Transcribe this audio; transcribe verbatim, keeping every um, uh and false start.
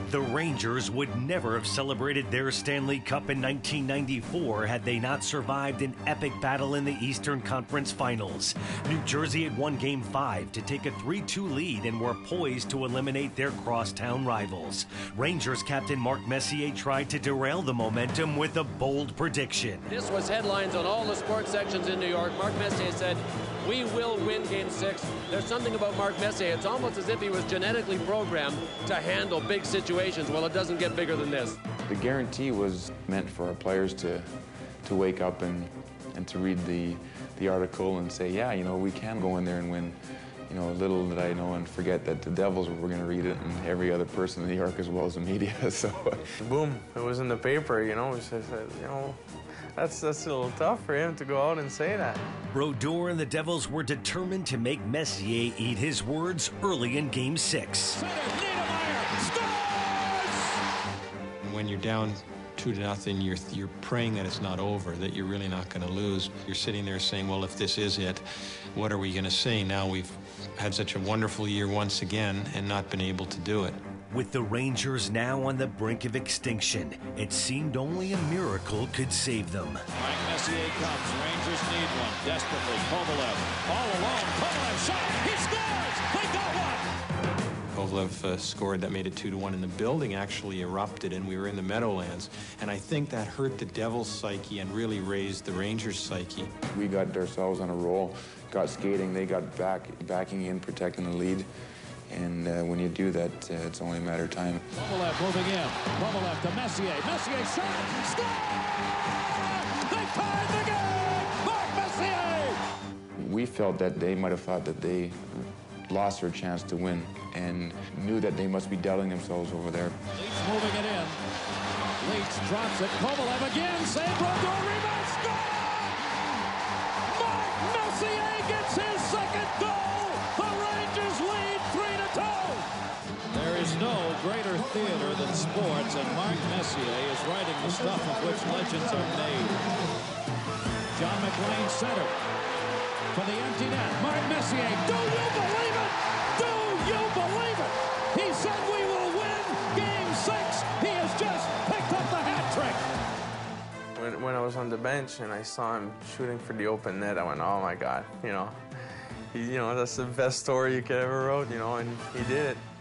The Rangers would never have celebrated their Stanley Cup in nineteen ninety-four had they not survived an epic battle in the Eastern Conference Finals. New Jersey had won Game five to take a three two lead and were poised to eliminate their crosstown rivals. Rangers captain Mark Messier tried to derail the momentum with a bold prediction. This was headlines on all the sports sections in New York. Mark Messier said, "We will win Game six. There's something about Mark Messier. It's almost as if he was genetically programmed to handle big situations. Well, it doesn't get bigger than this. The guarantee was meant for our players to to wake up and and to read the the article and say, yeah, you know, we can go in there and win. You know, little did I know and forget that the Devils were going to read it and every other person in New York as well as the media. So, boom! It was in the paper. You know, so, you know. That's, that's a little tough for him to go out and say that. Brodeur and the Devils were determined to make Messier eat his words early in Game six. When you're down two to nothing, you're, you're praying that it's not over, that you're really not going to lose. You're sitting there saying, well, if this is it, what are we going to say? Now we've had such a wonderful year once again and not been able to do it. With the Rangers now on the brink of extinction, it seemed only a miracle could save them. Frank Messier comes. Rangers need one desperately. Kovalev all alone. Kovalev shot. He scores. They got one. Kovalev uh, scored that made it two to one, and the building actually erupted, and we were in the Meadowlands. And I think that hurt the Devils' psyche and really raised the Rangers' psyche. We got ourselves on a roll, got skating. They got back, backing in, protecting the lead. And uh, when you do that, uh, it's only a matter of time. Kovalev moving in. Kovalev to Messier. Messier shot. Score! They tied the game! Mark Messier! We felt that they might have thought that they lost their chance to win and knew that they must be doubting themselves over there. Leach moving it in. Leach drops it. Kovalev again. Save Brodeur. Rebound. Score! Mark Messier gets his second goal. The Rangers lead three to two. There is no greater theater than sports, and Mark Messier is writing the stuff of which legends are made. John McLean center for the empty net. Mark Messier, do you believe it? Do you believe it? He said we will win Game six. He has just picked up the hat trick. When, when I was on the bench and I saw him shooting for the open net, I went, oh my God, you know. He, you know, that's the best story you could ever wrote, you know, and he did it.